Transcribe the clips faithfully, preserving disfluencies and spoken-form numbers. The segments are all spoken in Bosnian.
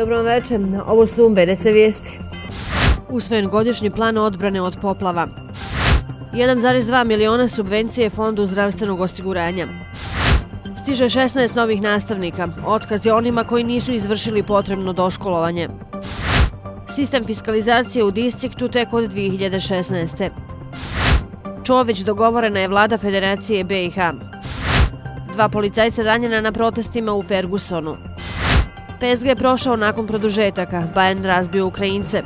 Dobro vam večer, ovo su B D C vijesti. Usvojen godišnji plan odbrane od poplava. jedan zarez dva miliona subvencije Fondu zdravstvenog osiguranja. Stiže šesnaest novih nastavnika, otkaz je onima koji nisu izvršili potrebno doškolovanje. Sistem fiskalizacije u distriktu tek od dvije hiljade šesnaeste. Čović dogovorena je vlada Federacije B i H. Dva policajca ranjena na protestima u Fergusonu. P S G prošao nakon produžetaka, Bayern razbio Ukrajince.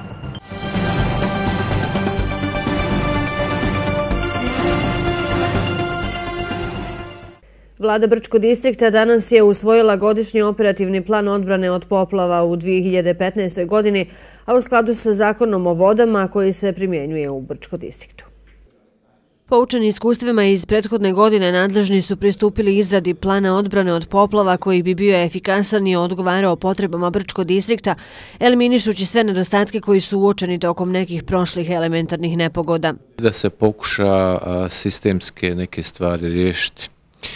Vlada Brčkog distrikta danas je usvojila godišnji operativni plan odbrane od poplava u dvije hiljade petnaestoj godini, a u skladu sa zakonom o vodama koji se primjenjuje u Brčkom distriktu. Poučeni iskustvima iz prethodne godine, nadležni su pristupili izradi plana odbrane od poplava koji bi bio efikasan i odgovarao potrebama Brčkog distrikta, eliminišući sve nedostatke koji su uočeni tokom nekih prošlih elementarnih nepogoda. Da se pokuša sistemske neke stvari riješiti.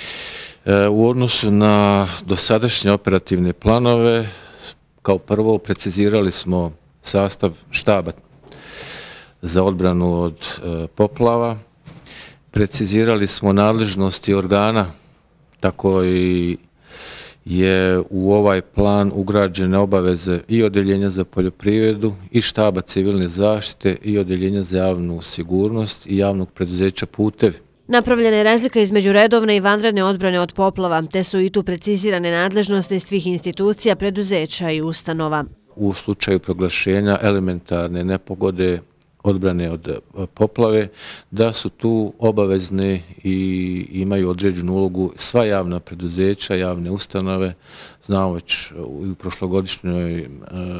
U odnosu na dosadašnje operativne planove, kao prvo precizirali smo sastav štaba za odbranu od poplava, precizirali smo nadležnosti organa, tako i je u ovaj plan ugrađene obaveze i Odeljenja za poljoprivredu i štaba civilne zaštite i Odeljenja za javnu sigurnost i javnog preduzeća Putevi. Napravljena je razlika između redovne i vanredne odbrane od poplava, te su i tu precizirane nadležnosti svih institucija, preduzeća i ustanova. U slučaju proglašenja elementarne nepogode odbrane od poplave, da su tu obavezne i imaju određenu ulogu sva javna preduzeća, javne ustanove. Znamo već u prošlogodišnjoj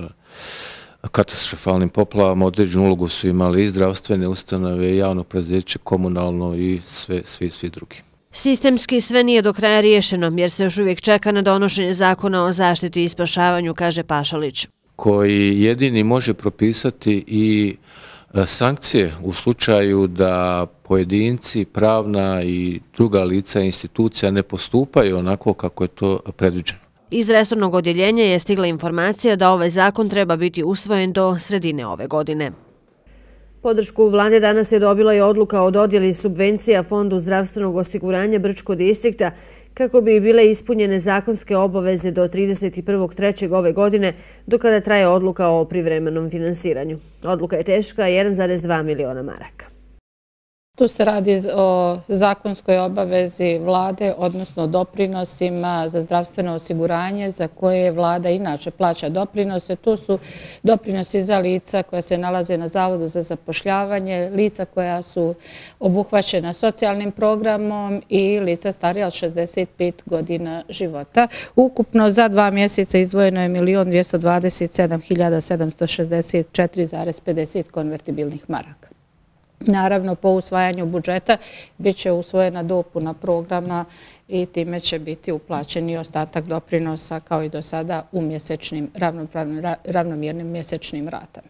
katastrofalnim poplavama određenu ulogu su imali i zdravstvene ustanove, javno preduzeće, komunalno i sve, svi, svi drugi. Sistemski sve nije do kraja riješeno, jer se još uvijek čeka na donošenje zakona o zaštiti i spašavanju, kaže Pašalić. Koji jedini može propisati i sankcije u slučaju da pojedinci, pravna i druga lica i institucija ne postupaju onako kako je to predviđeno. Iz resornog odjeljenja je stigla informacija da ovaj zakon treba biti usvojen do sredine ove godine. Podršku vlade danas je dobila i odluka o dodjeli subvencija Fondu zdravstvenog osiguranja Brčkog distrikta kako bi bile ispunjene zakonske obaveze do trideset prvog trećeg ove godine, do kada traje odluka o privremenom finansiranju. Odluka je teška jedan zarez dva miliona maraka. Tu se radi o zakonskoj obavezi vlade, odnosno doprinosima za zdravstveno osiguranje za koje vlada inače plaća doprinose. Tu su doprinosi za lica koja se nalaze na Zavodu za zapošljavanje, lica koja su obuhvaćena socijalnim programom i lica starija od šezdeset pet godina života. Ukupno za dva mjeseca izdvojeno je milion dvjesto dvadeset sedam hiljada sedamsto šezdeset četiri zarez pedeset konvertibilnih maraka. Naravno, po usvajanju budžeta bit će usvojena dopuna programa i time će biti uplaćeni ostatak doprinosa kao i do sada u mjesečnim, ravnomjernim mjesečnim ratama.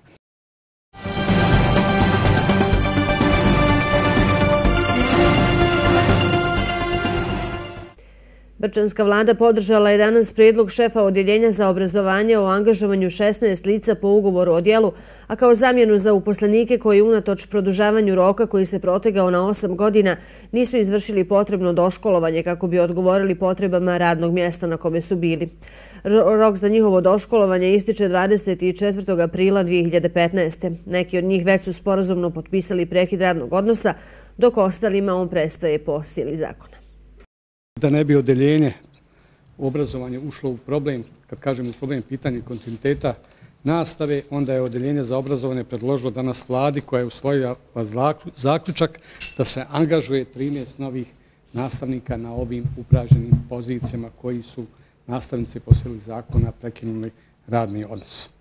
Brčanska vlada podržala je danas prijedlog šefa odjeljenja za obrazovanje o angažovanju šesnaest lica po ugovoru o djelu, a kao zamjenu za uposlenike koji unatoč produžavanju roka koji se protegao na osam godina nisu izvršili potrebno doškolovanje kako bi odgovorili potrebama radnog mjesta na kome su bili. Rok za njihovo doškolovanje ističe dvadeset četvrtog aprila dvije hiljade petnaeste. Neki od njih već su sporazumno potpisali prekid radnog odnosa, dok ostalima on prestaje po sili zakona. Da ne bi odeljenje u obrazovanju ušlo u problem, kad kažemo problem pitanja kontinuiteta nastave, onda je odeljenje za obrazovanje predložilo danas vladi koja je usvojila zaključak da se angažuje trinaest novih nastavnika na ovim upražnjenim pozicijama koji su nastavnici po sili zakona prekinuli radni odnos.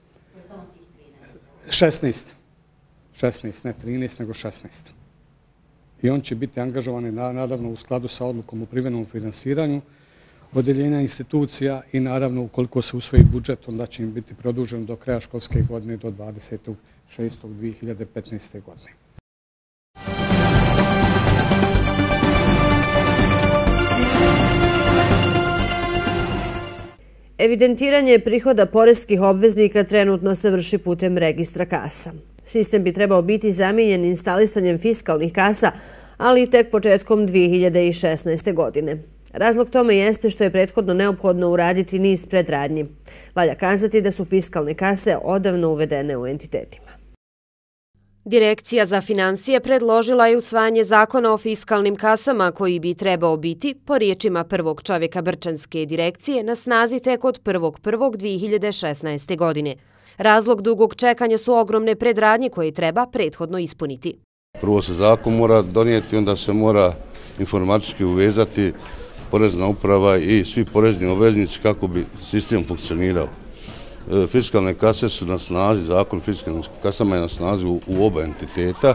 šesnaest. šesnaest, ne trinaest, nego šesnaest. I on će biti angažovani naravno u skladu sa odlukom o privremenom finansiranju odeljenja institucija i naravno ukoliko se usvoji budžet, onda će im biti produžen do kraja školske godine do dvadesetog šestog dvije hiljade petnaeste. godine. Evidentiranje prihoda poreskih obveznika trenutno se vrši putem registra kasa. Sistem bi trebao biti zamijenjen instalisanjem fiskalnih kasa, ali tek početkom dvije hiljade šesnaeste. godine. Razlog tome jeste što je prethodno neophodno uraditi niz predradnji. Valja kazati da su fiskalne kase odavno uvedene u entitetima. Direkcija za finansije predložila je usvajanje zakona o fiskalnim kasama koji bi trebao biti, po riječima prvog čovjeka Brčanske direkcije, na snazi tek od prvog prvog dvije hiljade šesnaeste. godine. Razlog dugog čekanja su ogromne predradnje koje treba prethodno ispuniti. Prvo se zakon mora donijeti, onda se mora informatički uvezati porezna uprava i svi porezni obveznici kako bi sistem funkcionirao. Fiskalne kase su na snazi, zakon o fiskalnim kasama je na snazi u, u oba entiteta.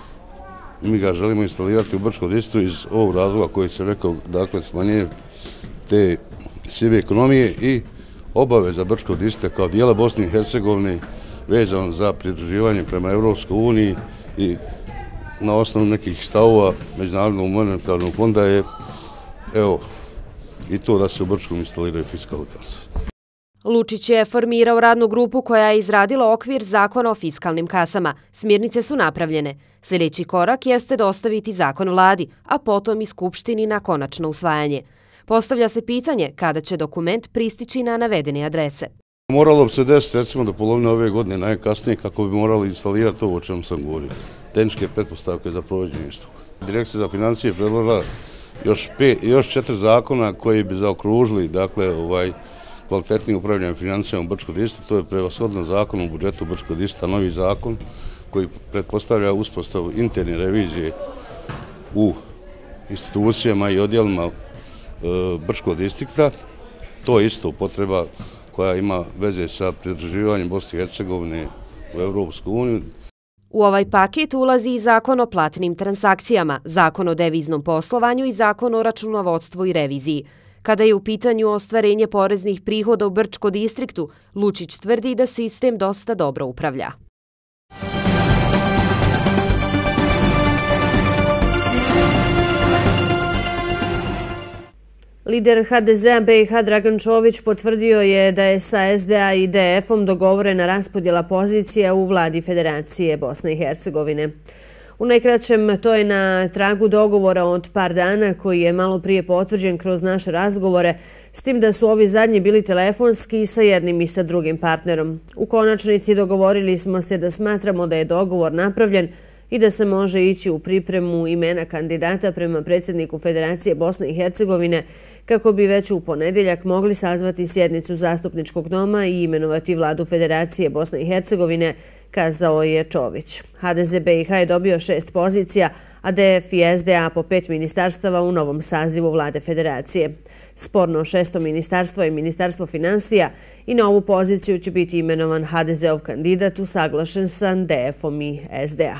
Mi ga želimo instalirati u Brčkom distriktu iz ovog razloga koji se rekao, dakle smanjenje te sive ekonomije i obaveza Brčkog distrikta kao dijela Bosne i Hercegovine vezano za pridruživanje prema Europskoj uniji i na osnovu nekih stavova Međunarodnog monetarnog fonda je evo i to da se u Brčkom instaliraju fiskalne kase. Lučić je formirao radnu grupu koja je izradila okvir zakona o fiskalnim kasama. Smirnice su napravljene. Sljedeći korak jeste dostaviti zakon vladi, a potom i Skupštini na konačno usvajanje. Postavlja se pitanje kada će dokument pristići na navedene adrese. Moralo bi se desiti recimo do polovine ove godine najkasnije kako bi morali instalirati ovo o čemu sam govorio. Tehničke pretpostavke za provođenje istog. Direkcija za financije predložila još, pet, još četiri zakona koji bi zaokružili dakle, ovaj, kvalitetnije upravljanje financijama u Brčkog distrikta. To je prevashodno zakon o budžetu Brčkog distrikta, novi zakon koji pretpostavlja uspostavu interne revizije u institucijama i odjelima e, Brčkog distrikta. To je isto potreba koja ima veze sa pridruživanjem Bosne i Hercegovine u Europsku uniju. U ovaj paket ulazi i zakon o platnim transakcijama, zakon o deviznom poslovanju i zakon o računovodstvu i reviziji. Kada je u pitanju ostvarenje poreznih prihoda u Brčkom distriktu, Lučić tvrdi da sistem dosta dobro upravlja. Lider ha de zea be i ha Dragan Čović potvrdio je da je sa es de a i de efom dogovorena raspodjela pozicija u vladi Federacije Bosne i Hercegovine. U najkraćem, to je na tragu dogovora od par dana koji je malo prije potvrđen kroz naše razgovore, s tim da su ovi zadnji bili telefonski i sa jednim i sa drugim partnerom. U konačnici dogovorili smo se da smatramo da je dogovor napravljen i da se može ići u pripremu imena kandidata prema predsjedniku Federacije Bosne i Hercegovine kako bi već u ponedjeljak mogli sazvati sjednicu Zastupničkog doma i imenovati vladu Federacije Bosne i Hercegovine, kazao je Čović. ha de ze be i ha je dobio šest pozicija, a de ef i es de a po pet ministarstava u novom sazivu vlade Federacije. Sporno šesto ministarstvo je Ministarstvo financija i na ovu poziciju će biti imenovan ha de zeov kandidat usaglašen sa de efom i es de a.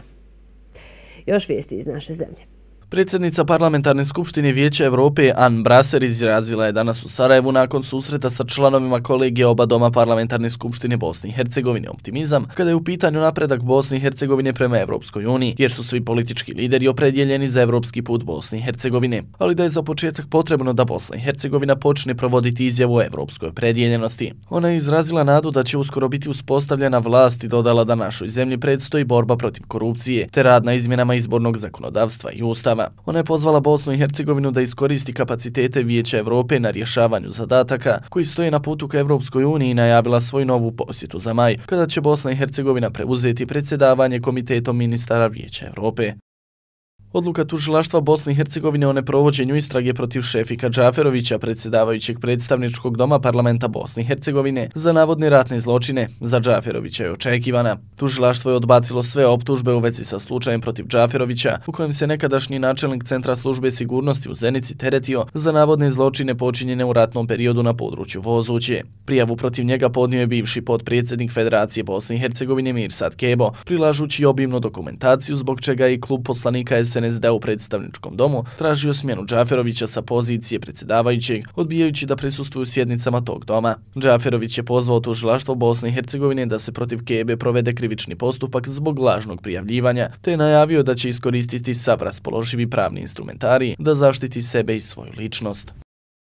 Još vijesti iz naše zemlje. Predsjednica Parlamentarne skupštine Vijeća Evrope Ann Braser izrazila je danas u Sarajevu nakon susreta sa članovima kolegija oba doma Parlamentarne skupštine Bosne i Hercegovine optimizam kada je u pitanju napredak Bosne i Hercegovine prema Evropskoj uniji, jer su svi politički lideri opredjeljeni za evropski put Bosne i Hercegovine, ali da je za početak potrebno da Bosna i Hercegovina počne provoditi izjavu o evropskoj opredjeljenosti. Ona je izrazila nadu da će uskoro biti uspostavljena vlast i dodala da našoj zemlji predstoji borba protiv korupcije te rad na izmjenama izbornog zakonodavstva i ustava. Ona je pozvala Bosnu i Hercegovinu da iskoristi kapacitete Vijeća Evrope na rješavanju zadataka koji stoje na putu ka Evropskoj uniji i najavila svoju novu posjetu za maj, kada će Bosna i Hercegovina preuzeti predsjedavanje Komitetom ministara Vijeća Evrope. Odluka tužilaštva Bosne i Hercegovine o neprovođenju istrage protiv Šefika Džaferovića, predsjedavajućeg predstavničkog doma parlamenta Bosne i Hercegovine, za navodne ratne zločine za Džaferovića je očekivana. Tužilaštvo je odbacilo sve optužbe u vezi sa slučajem protiv Džaferovića, u kojem se nekadašnji načelnik Centra službe sigurnosti u Zenici teretio za navodne zločine počinjene u ratnom periodu na području Vozuće. Prijavu protiv njega podnio je bivši potpredsjednik Federacije Bosne i Hercegovine Mirsad Kebo, prilažući obimnu dokumentaciju zbog čega je i klub poslanika es en es de u predstavničkom domu tražio smjenu Džaferovića sa pozicije predsjedavajućeg, odbijajući da prisustvuju sjednicama tog doma. Džaferović je pozvao tužilaštvo Bosne i Hercegovine da se protiv Kebe provede krivični postupak zbog lažnog prijavljivanja, te je najavio da će iskoristiti sav raspoloživi pravni instrumentarij da zaštiti sebe i svoju ličnost.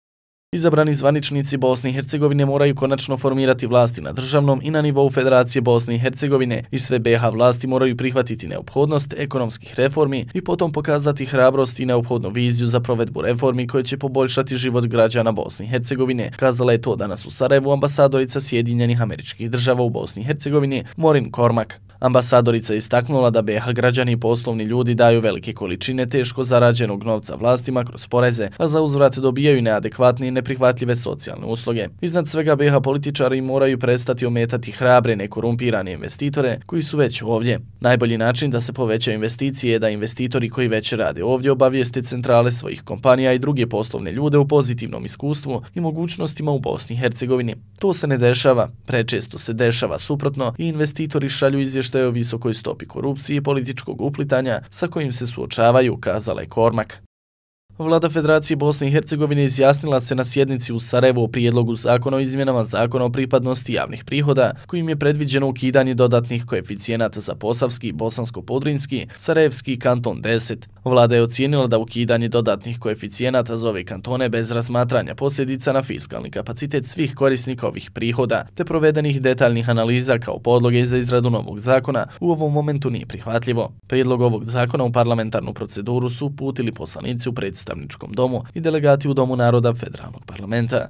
Izabrani zvaničnici Bosne i Hercegovine moraju konačno formirati vlasti na državnom i na nivou Federacije Bosne i Hercegovine i sve B iH vlasti moraju prihvatiti neophodnost ekonomskih reformi i potom pokazati hrabrost i neophodnu viziju za provedbu reformi koje će poboljšati život građana Bosne i Hercegovine. Kazala je to danas u Sarajevu ambasadorica Sjedinjenih Američkih Država u Bosni i Hercegovini Maureen Cormack. Ambasadorica je istaknula da B iH građani i poslovni ljudi daju velike količine teško zarađenog novca vlastima kroz poreze, a za uzvrat dobijaju neadekvatne i neprihvatljive socijalne usluge. Iznad svega B iH političari moraju prestati ometati hrabre, nekorumpirane investitore koji su već ovdje. Najbolji način da se poveća investicije je da investitori koji već rade ovdje obavijeste centrale svojih kompanija i druge poslovne ljude u pozitivnom iskustvu i mogućnostima u Bosni i Hercegovini. To se ne dešava, prečesto se dešava suprotno i investitori šalju izvještaje o visokoj stopi korupcije i političkog uplitanja sa kojim se suočavaju, kazala je Cormack. Vlada Federacije Bosne i Hercegovine izjasnila se na sjednici u Sarajevu o prijedlogu zakona o izmjenama zakona o pripadnosti javnih prihoda, kojim je predviđeno ukidanje dodatnih koeficijenata za Posavski, Bosansko-Podrinjski, Sarajevski i Kanton deset. Vlada je ocijenila da ukidanje dodatnih koeficijenata za ove kantone bez razmatranja posljedica na fiskalni kapacitet svih korisnika ovih prihoda, te provedenih detaljnih analiza kao podloge za izradu novog zakona u ovom momentu nije prihvatljivo. Prijedlog ovog zakona u parlamentarnu proceduru su uputili poslanici u predstavničkom domu i delegati u Domu naroda Federalnog parlamenta.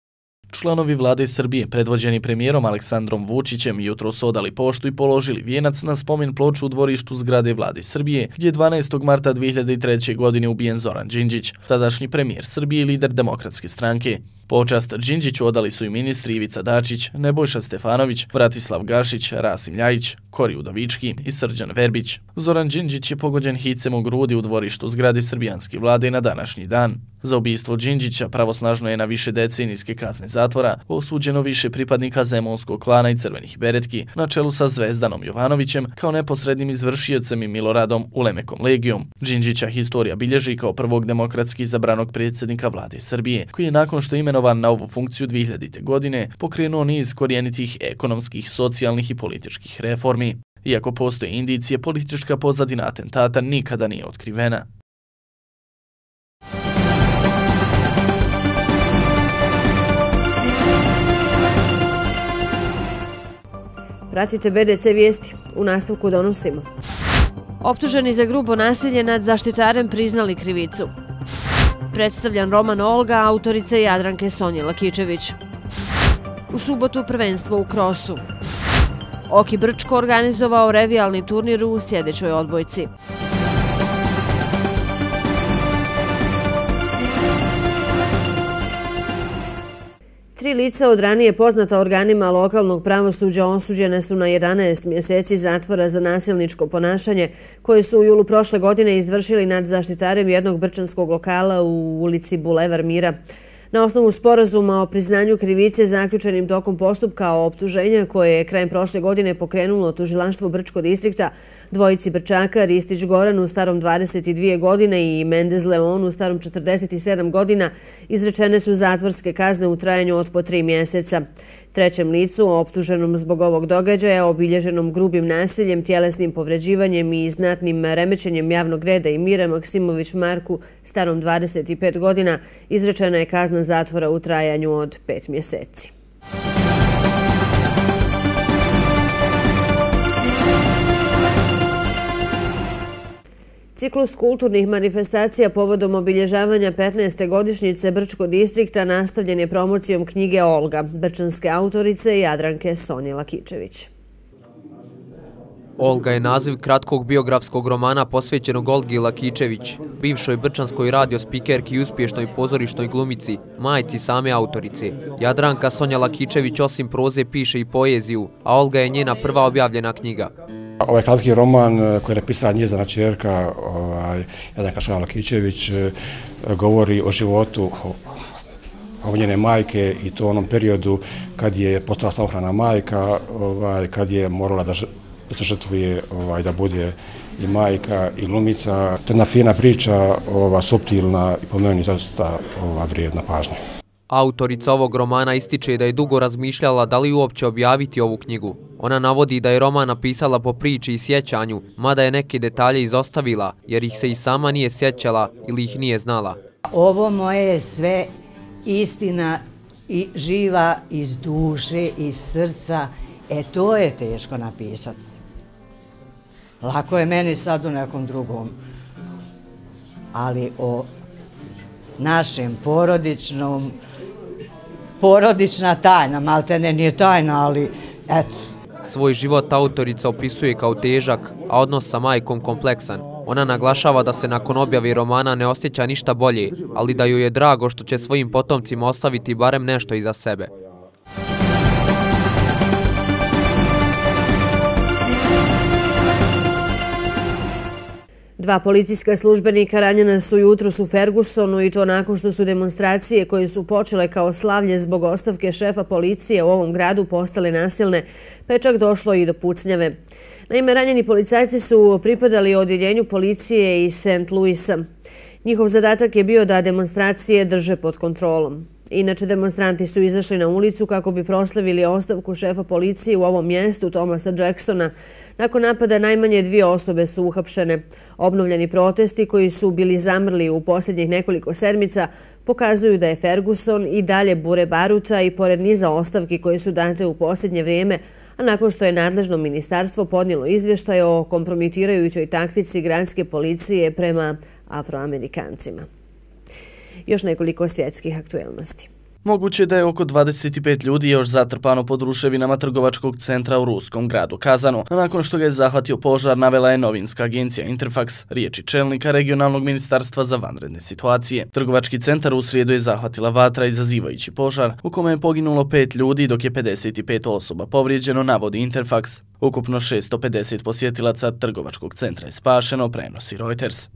Članovi vlade Srbije, predvođeni premijerom Aleksandrom Vučićem, jutro su odali poštu i položili vijenac na spomen ploču u dvorištu zgrade vlade Srbije, gdje je dvanaestog marta dvije hiljade treće. godine ubijen Zoran Đinđić, tadašnji premijer Srbije i lider Demokratske stranke. Počast Đinđiću odali su i ministri Ivica Dačić, Nebojša Stefanović, Bratislav Gašić, Rasim Ljajić, Kori Udovički i Srđan Verbić. Zoran Đinđić je pogođen hicem u grudi u dvorištu zgrade srbijanske vlade na današnji dan. Za ubistvo Đinđića pravosnažno je na više decenijske kazne zatvora osuđeno više pripadnika Zemunskog klana i Crvenih beretki, na čelu sa Zvezdanom Jovanovićem kao neposrednim izvršiocem i Miloradom Ulemekom Legijom. Đinđića historija bilježi kao prvog demokratski izabranog predsjednika vlade Srbije, koji je nakon što je imenovan na ovu funkciju dvije hiljadite. godine pokrenuo niz korijenitih ekonomskih, socijalnih i političkih reformi. Iako postoje indicije, politička pozadina atentata nikada nije otkrivena. Pratite B D C vijesti. U nastavku donosimo. Optuženi za grubo nasilje nad zaštitarem priznali krivicu. Predstavljan roman Olga, autorice Jadranke Sonje Lakičević. U subotu prvenstvo u krosu. Oki Brčko organizovao revijalni turnir u sjedećoj odbojci. Tri lica od ranije poznata organima lokalnog pravosuđa osuđene su na jedanaest mjeseci zatvora za nasilničko ponašanje koje su u julu prošle godine izvršili nad zaštitarem jednog brčanskog lokala u ulici Bulevar Mira. Na osnovu sporazuma o priznanju krivice zaključenim tokom postupka o optuženja koje je krajem prošle godine pokrenulo tužilaštvo Brčko distrikta, dvojici Brčaka, Ristić Goran u starom dvadeset dvije godine i Mendez Leon u starom četrdeset sedam godina, izrečene su zatvorske kazne u trajanju od po tri mjeseca. Trećem licu, optuženom zbog ovog događaja, obilježenom grubim nasiljem, tjelesnim povređivanjem i znatnim remećenjem javnog reda i mira, Maksimović Marku, starom dvadeset pet godina, izrečena je kazna zatvora u trajanju od pet mjeseci. Ciklus kulturnih manifestacija povodom obilježavanja petnaeste godišnjice Brčko distrikta nastavljen je promocijom knjige Olga, brčanske autorice Jadranke Sonje Lakičević. Olga je naziv kratkog biografskog romana posvećenog Olgi Lakičević, bivšoj brčanskoj radio spikerki i uspješnoj pozorišnoj glumici, majci same autorice. Jadranka Sonja Lakičević osim proze piše i poeziju, a Olga je njena prva objavljena knjiga. Ovaj kratki roman koji je napisala njezina ćerka Jadranka Sonja Lakičević govori o životu o njene majke i to u onom periodu kad je postala samohrana majka, kad je morala da se žrtvuje da bude i majka i glumica. To je jedna fina priča, suptilna i po meni zaista vrijedna pažnje. Autorica ovog romana ističe da je dugo razmišljala da li uopće objaviti ovu knjigu. Ona navodi da je roman napisala po priči i sjećanju, mada je neke detalje izostavila, jer ih se i sama nije sjećala ili ih nije znala. Ovo moje je sve istina i živa iz duše, iz srca, e to je teško napisati. Lako je meni sad u nekom drugom, ali o našem porodičnom, porodična tajna, maltene nije tajna, ali eto. Svoj život autorica opisuje kao težak, a odnos sa majkom kompleksan. Ona naglašava da se nakon objave romana ne osjeća ništa bolje, ali da joj je drago što će svojim potomcima ostaviti barem nešto iza sebe. Dva policijska službenika ranjena su jutros u Fergusonu i to nakon što su demonstracije koje su počele kao slavlje zbog ostavke šefa policije u ovom gradu postale nasilne, pa je čak došlo i do pucnjave. Naime, ranjeni policajci su pripadali odjeljenju policije iz Saint Louisa. Njihov zadatak je bio da demonstracije drže pod kontrolom. Inače, demonstranti su izašli na ulicu kako bi proslavili ostavku šefa policije u ovom mjestu, Thomasa Jacksona. Nakon napada najmanje dvije osobe su uhapšene. Obnovljeni protesti koji su bili zamrli u posljednjih nekoliko sedmica pokazuju da je Ferguson i dalje bure baruta i pored niza ostavki koje su date u posljednje vrijeme, a nakon što je nadležno ministarstvo podnijelo izvještaj o kompromitirajućoj taktici gradske policije prema Afroamerikancima. Još nekoliko svjetskih aktuelnosti. Moguće je da je oko dvadeset pet ljudi još zatrpano pod ruševinama trgovačkog centra u ruskom gradu Kazanu, a nakon što ga je zahvatio požar, navela je novinska agencija Interfax, riječi čelnika regionalnog ministarstva za vanredne situacije. Trgovački centar u srijedu je zahvatila vatra izazivajući požar, u kome je poginulo pet ljudi dok je pedeset pet osoba povrijeđeno, navodi Interfax. Ukupno šesto pedeset posjetilaca trgovačkog centra je spašeno, prenosi Reuters.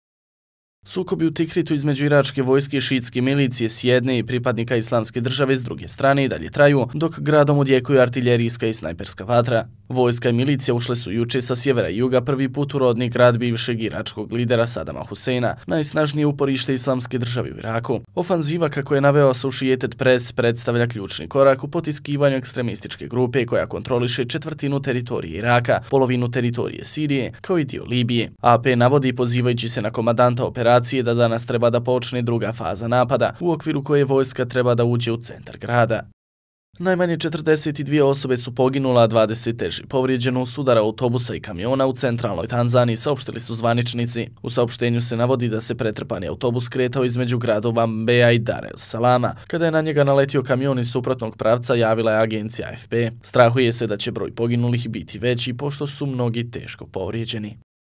Sukobi u Tikritu između iračke vojske i šiitske milicije s jedne i pripadnika islamske države s druge strane i dalje traju, dok gradom odjekuju artiljerijska i snajperska vatra. Vojska i milicija ušle su juče sa sjevera i juga prvi put u rodni grad bivšeg iračkog lidera Sadama Huseina, najsnažnije uporište islamske države u Iraku. Ofanziva, kako je naveo Associated Press, predstavlja ključni korak u potiskivanju ekstremističke grupe koja kontroliše četvrtinu teritorije Iraka, polovinu teritorije Sirije, kao i dio Libije. A P navodi pozivajući se na komandanta operacije da danas treba da počne druga faza napada, u okviru koje vojska treba da uđe u centar grada. Najmanje četrdeset dvije osobe su poginula, a dvadeset teže povrijeđeno u sudara autobusa i kamiona u centralnoj Tanzaniji, saopštili su zvaničnici. U saopštenju se navodi da se pretrpani autobus kretao između gradova Mbeja i Dar es Salama. Kada je na njega naletio kamion iz suprotnog pravca, javila je agencija A F P. Strahuje se da će broj poginulih biti veći, pošto su mnogi teško povrijeđeni.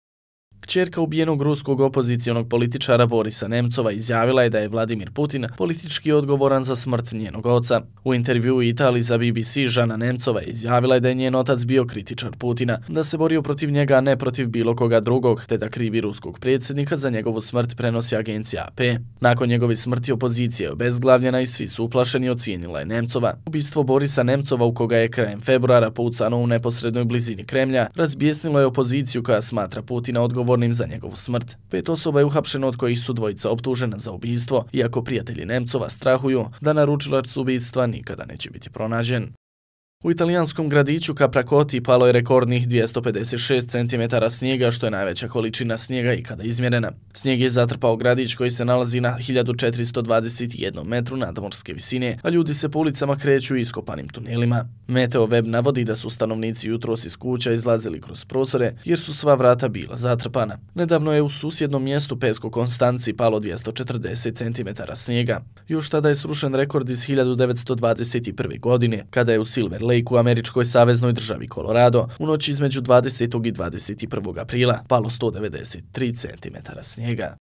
Kćerka ubijenog ruskog opozicijonog političara Borisa Nemcova izjavila je da je Vladimir Putin politički odgovoran za smrt njenog oca. U intervjuu u Italiji za B B C Žana Nemcova je izjavila da je njen otac bio kritičar Putina, da se borio protiv njega, a ne protiv bilo koga drugog, te da krivi ruskog predsjednika za njegovu smrt, prenosi agencija A P. Nakon njegove smrti opozicija je obezglavljena i svi su uplašeni, ocijenila je Nemcova. Ubistvo Borisa Nemcova, u koga je krajem februara pucano u neposrednoj blizini Kremlja, razbjesnilo je opoziciju koja smatra Putina odgovornim za njegovu smrt. Pet osoba je uhapšeno, od kojih su dvojica optužena za ubistvo, iako prijatelji Nemcova strahuju da naručilac ubistva nikada neće biti pronađen. U italijanskom gradiću Capracoti palo je rekordnih dvjesto pedeset šest centimetara snijega, što je najveća količina snijega ikada izmjerena. Snijeg je zatrpao gradić koji se nalazi na hiljadu četiristo dvadeset jedan metru nadmorske visine, a ljudi se po ulicama kreću iskopanim tunelima. Meteo Web navodi da su stanovnici jutros iz kuća izlazili kroz prozore jer su sva vrata bila zatrpana. Nedavno je u susjednom mjestu Pesko Konstanci palo dvjesto četrdeset centimetara snijega. Još tada je srušen rekord iz hiljadu devetsto dvadeset prve. godine, kada je u Silver Lake u američkoj saveznoj državi Colorado u noći između dvadesetog i dvadeset prvog aprila palo sto devedeset tri centimetara snijega.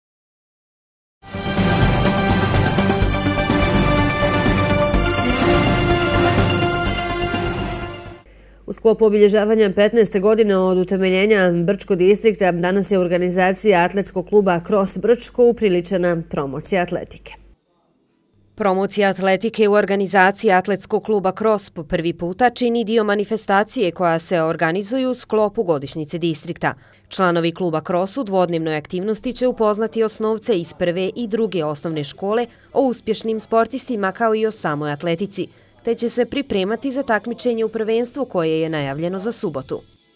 U sklopu obilježavanja petnaeste godine od utemeljenja Brčko distrikta danas je organizacija atletskog kluba Cross Brčko upriličena promocija atletike. Promocija atletike u organizaciji atletskog kluba Cross po prvi puta čini dio manifestacije koja se organizuju u sklopu godišnjice distrikta. Članovi kluba Cross u dvodnevnoj aktivnosti će upoznati osnovce iz prve i druge osnovne škole o uspješnim sportistima kao i o samoj atletici, te će se pripremati za takmičenje u prvenstvu koje je najavljeno za subotu.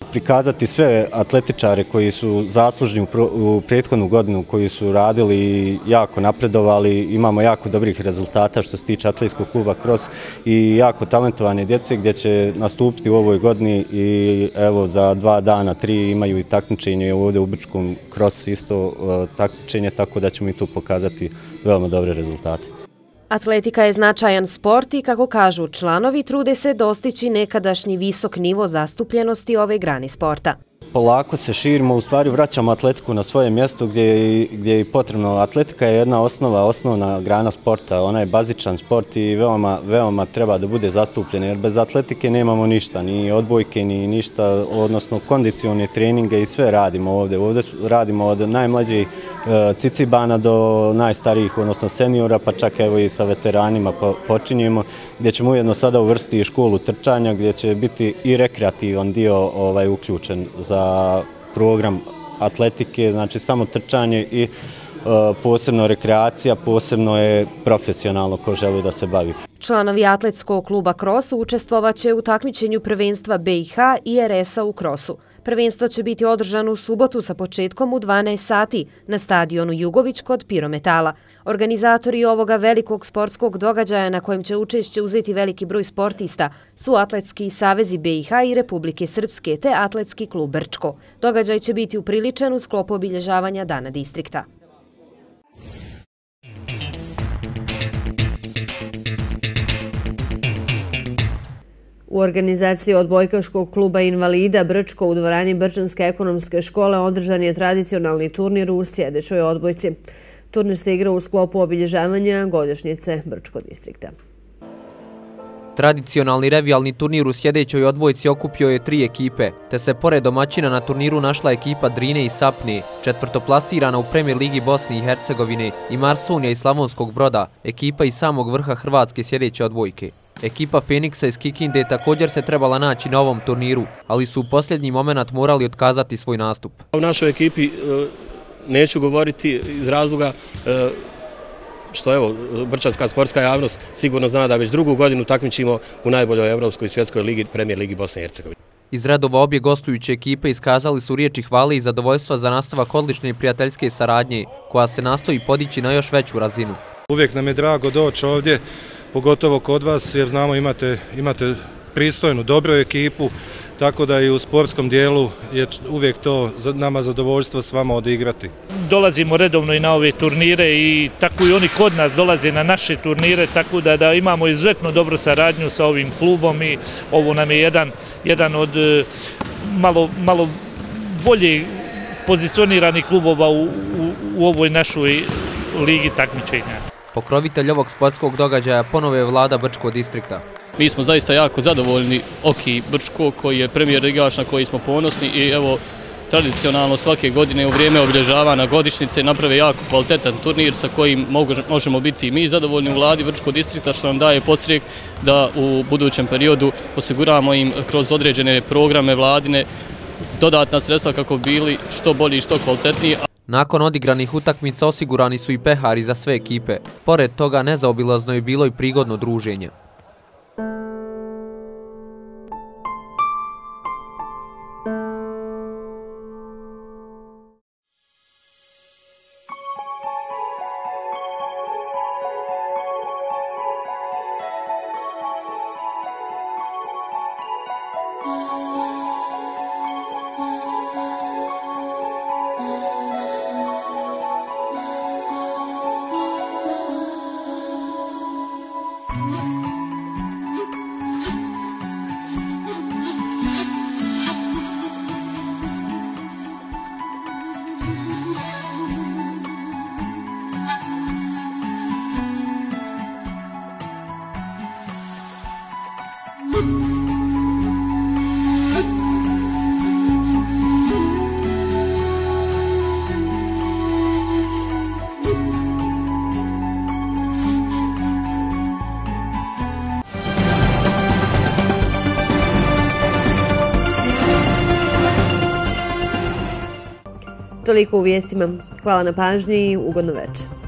prikazati sve atletičare koji su zaslužni u prethodnu godinu, koji su radili i jako napredovali. Imamo jako dobrih rezultata što se tiče atletskog kluba Kros i jako talentovane djece gdje će nastupiti u ovoj godini i evo za dva dana, tri imaju i takmičenje ovdje u Brčkom Kros isto takmičenje, tako da ćemo i tu pokazati veoma dobre rezultate. Atletika je značajan sport i, kako kažu članovi, trude se dostići nekadašnji visok nivo zastupljenosti ove grane sporta. Polako se širimo, u stvari vraćamo atletiku na svoje mjesto gdje je, gdje je potrebno. Atletika je jedna osnova, osnovna grana sporta, ona je bazičan sport i veoma, veoma treba da bude zastupljena, jer bez atletike nemamo ništa, ni odbojke, ni ništa, odnosno kondicione treninge i sve radimo ovdje. Ovdje radimo od najmlađih e, cicibana do najstarijih, odnosno seniora, pa čak evo i sa veteranima po, počinjemo, gdje ćemo ujedno sada uvrstiti i školu trčanja, gdje će biti i rekreativan dio ovaj, uključen za program atletike, znači samo trčanje i e, posebno rekreacija, posebno je profesionalno ko želi da se bavi. Članovi atletskog kluba Kros učestvovaće u takmičenju prvenstva B i H i R S-a u Krosu. Prvenstvo će biti održano u subotu sa početkom u dvanaest sati na stadionu Jugović kod Pirometala. Organizatori ovoga velikog sportskog događaja na kojem će učešće uzeti veliki broj sportista su Atletski savezi B i H i Republike Srpske te Atletski klub Brčko. Događaj će biti upriličen u sklopu obilježavanja Dana distrikta. U organizaciji odbojkaškog kluba invalida Brčko u dvorani Brčanske ekonomske škole održan je tradicionalni turnir u sjedećoj odbojci. Turnir se igra u sklopu obilježavanja godišnjice Brčko distrikta. Tradicionalni revijalni turnir u sjedećoj odbojci okupio je tri ekipe, te se pored domaćina na turniru našla ekipa Drine i Sapne, četvrtoplasirana u Premier ligi Bosne i Hercegovine, i Marsonija iz Slavonskog Broda, ekipa iz samog vrha Hrvatske sjedeće odbojke. Ekipa Feniksa iz Kikinde također se trebala naći na ovom turniru, ali su u posljednji moment morali otkazati svoj nastup. U našoj ekipi neću govoriti iz razloga što evo, brčanska sportska javnost sigurno zna da već drugu godinu takmičimo u najboljoj evropskoj i svjetskoj ligi, Premier ligi Bosne i Hercegovine. Iz redova obje gostujuće ekipe iskazali su riječi hvale i zadovoljstva za nastavak odlične prijateljske saradnje, koja se nastoji podići na još veću razinu. Uvijek nam je drago doći ovdje, pogotovo kod vas, jer znamo imate, imate pristojnu, dobru ekipu, tako da i u sportskom dijelu je uvijek to nama zadovoljstvo s vama odigrati. Dolazimo redovno i na ove turnire i tako i oni kod nas dolaze na naše turnire, tako da, da imamo izuzetno dobru saradnju sa ovim klubom i ovo nam je jedan, jedan od malo, malo bolje pozicioniranih klubova u, u, u ovoj našoj ligi takmičenja. Pokrovitelj ovog sportskog događaja ponovo je vlada Brčkog distrikta. Mi smo zaista jako zadovoljni Oki Brčko koji je premijer ligaš na koji smo ponosni i evo tradicionalno svake godine u vrijeme obilježavanja godišnjice naprave jako kvalitetan turnir sa kojim možemo biti mi zadovoljni u vladi Brčkog distrikta, što nam daje podstrijek da u budućem periodu osiguramo im kroz određene programe vladine dodatna sredstva kako bili što bolji i što kvalitetniji. Nakon odigranih utakmica osigurani su i pehari za sve ekipe. Pored toga nezaobilazno je bilo i prigodno druženje. Toliko u vijestima. Hvala na pažnji i ugodno večer.